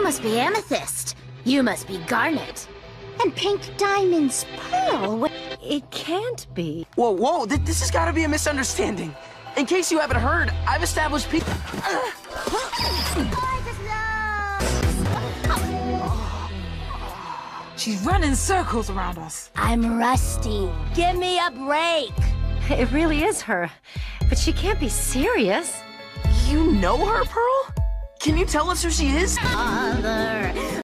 must be amethyst. You must be garnet. And pink diamonds pearl. It can't be. Whoa, this has got to be a misunderstanding. In case you haven't heard, I've established people. She's running circles around us. I'm rusty. Give me a break. It really is her. But she can't be serious. You know her, Pearl? Can you tell us who she is? Mother.